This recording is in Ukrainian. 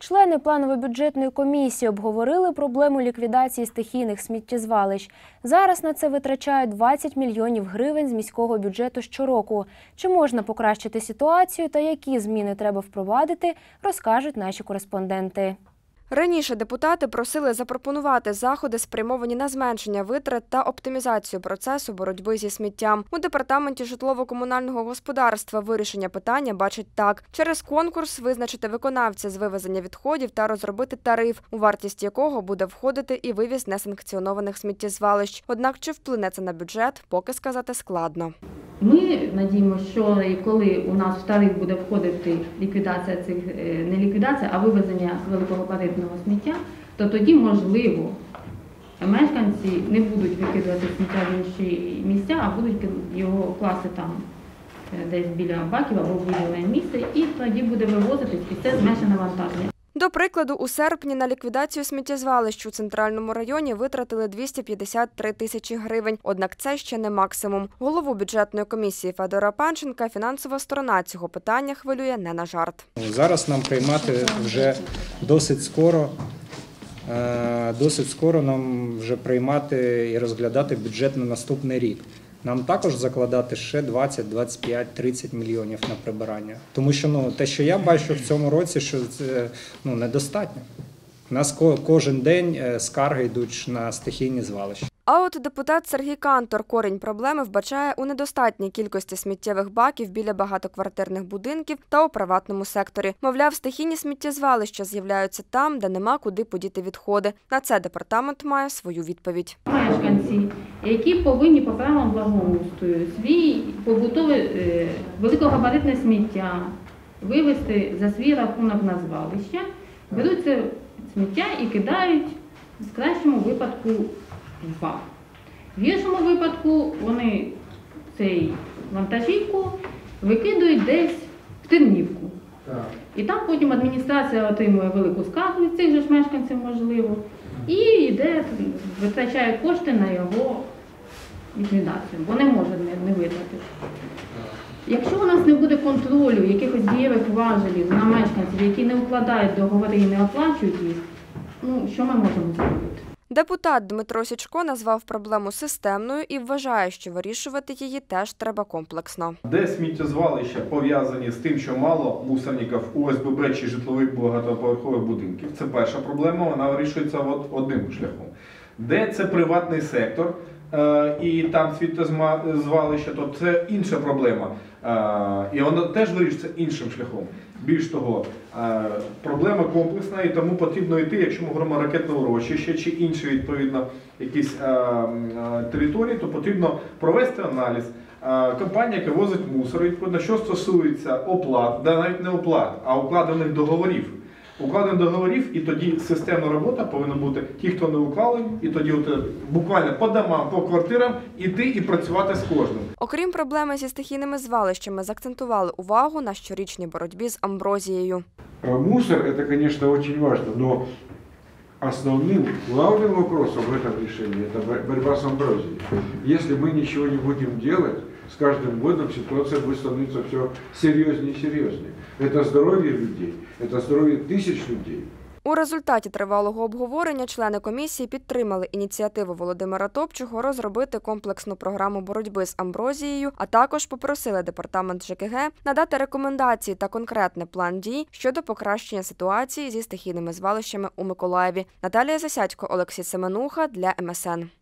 Члени планово-бюджетної комісії обговорили проблему ліквідації стихійних сміттєзвалищ. Зараз на це витрачають 20 мільйонів гривень з міського бюджету щороку. Чи можна покращити ситуацію та які зміни треба впровадити, розкажуть наші кореспонденти. Раніше депутати просили запропонувати заходи, спрямовані на зменшення витрат та оптимізацію процесу боротьби зі сміттям. У департаменті житлово-комунального господарства вирішення питання бачать так. Через конкурс визначити виконавця з вивезення відходів та розробити тариф, у вартість якого буде входити і вивіз несанкціонованих сміттєзвалищ. Однак чи вплине це на бюджет, поки сказати складно. Ми надіємося, що коли у нас в тариф буде входити ліквідація цих, не ліквідація, а вивезення великогабаритного сміття, то тоді, можливо, мешканці не будуть викидувати сміття в інші місця, а будуть його класти там десь біля баків або в виділене місце, і тоді буде вивозитись, і це зменшить навантаження. До прикладу, у серпні на ліквідацію сміттєзвалищ у центральному районі витратили 253 тисячі гривень. Однак це ще не максимум. Голову бюджетної комісії Федора Панченка фінансова сторона цього питання хвилює не на жарт. Зараз нам приймати вже досить скоро нам вже приймати і розглядати бюджет на наступний рік. Нам також закладати ще 20, 25, 30 мільйонів на прибирання. Тому що те, що я бачу в цьому році, що це недостатньо. У нас кожен день скарги йдуть на стихійні звалища. А от депутат Сергій Кантор корінь проблеми вбачає у недостатній кількості сміттєвих баків біля багатоквартирних будинків та у приватному секторі. Мовляв, стихійні сміттєзвалища з'являються там, де нема куди подіти відходи. На це департамент має свою відповідь. Мешканці, які повинні по правилам благоустрою свій побутове великогабаритне сміття вивезти за свій рахунок на звалище, беруть це сміття і кидають в кращому випадку в бак. В іншому випадку вони цей вантажівку викидують десь в Тернівку. І там потім адміністрація отримує велику скаргу від цих же ж мешканців, можливо, і йде, витрачає кошти на його ліквідацію, бо не може не витратити. Якщо у нас не буде контролю, якихось дієвих важелів на мешканців, які не укладають договори і не оплачують їх, що ми можемо зробити? Депутат Дмитро Січко назвав проблему системною і вважає, що вирішувати її теж треба комплексно. Де сміттєзвалища пов'язані з тим, що мало мусорників у ОСББ чи житлових багатоповерхових будинків? Це перша проблема, вона вирішується одним шляхом. Де це приватний сектор і там сміттєзвалища, то це інша проблема. І вона теж вирішується іншим шляхом. Більш того, проблема комплексна і тому потрібно йти, якщо ми говоримо ракетне урочище чи інші, відповідно, якісь території, то потрібно провести аналіз. Компанія, яка возить мусор, відповідно, що стосується оплат, навіть не оплат, а укладених договорів. Укладених договорів, і тоді системна робота повинна бути ті, хто не уклали, і тоді буквально по домам, по квартирам іти і працювати з кожним. Окрім проблеми зі стихійними звалищами, заакцентували увагу на щорічній боротьбі з амброзією. Мусор – це, звісно, дуже важливо, але основним, главным вопросом в этом решении – это борьба с амброзией. Если мы ничего не будем делать, с каждым годом ситуация будет становиться все серьезнее и серьезнее. Это здоровье людей, это здоровье тысяч людей. У результаті тривалого обговорення члени комісії підтримали ініціативу Володимира Топчого розробити комплексну програму боротьби з амброзією, а також попросили департамент ЖКГ надати рекомендації та конкретний план дій щодо покращення ситуації зі стихійними звалищами у Миколаєві. Наталія Засядько, Олексій Семенуха для МСН.